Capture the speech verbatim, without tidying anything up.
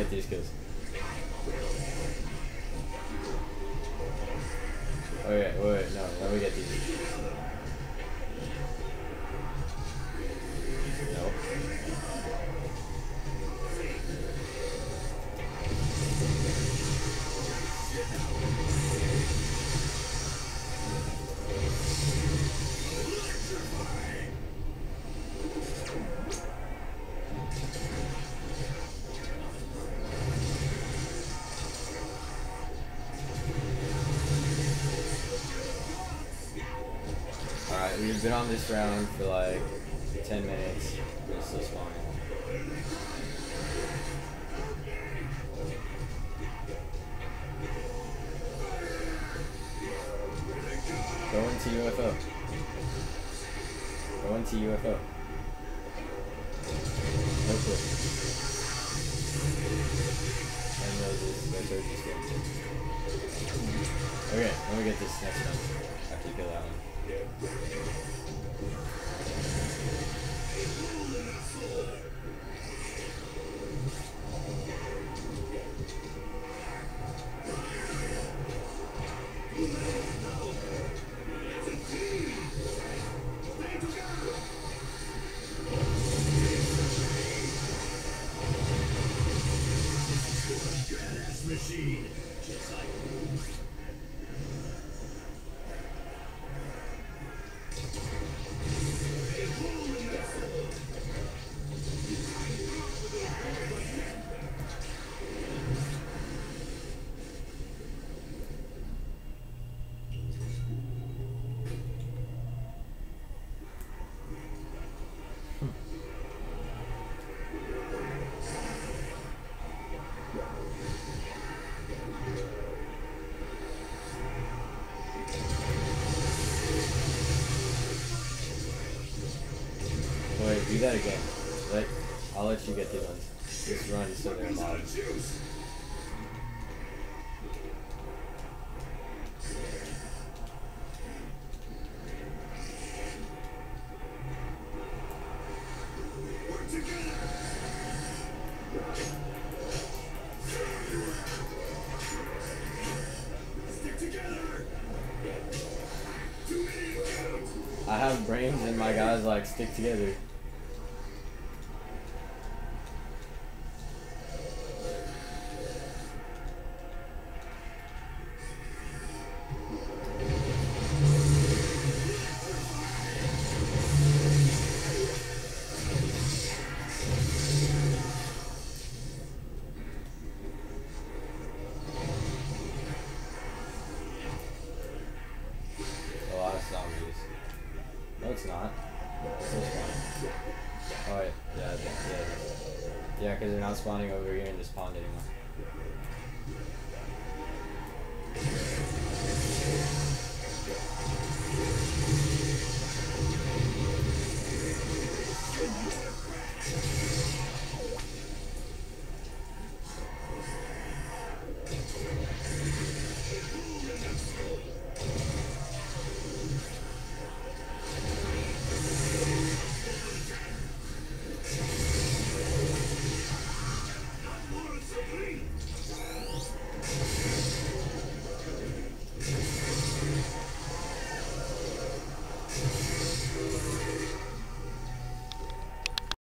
get these kills. Oh yeah, wait, wait, no, let me get these. No. Alright, we've been on this round for like ten minutes. We're still spawning. Go into U F O. Go into U F O. No clue. I know this. That's our just game. Okay, let me get this next one. After you kill that one. Machine, just like Wait, do that again. Let, I'll let you get the ones. Just run so they're loud. I have brains and my guys like stick together. A lot of zombies. No, it's not. It's still spawning. Oh, wait. Yeah, yeah, yeah. Yeah, because they're not spawning over here in this pond anymore.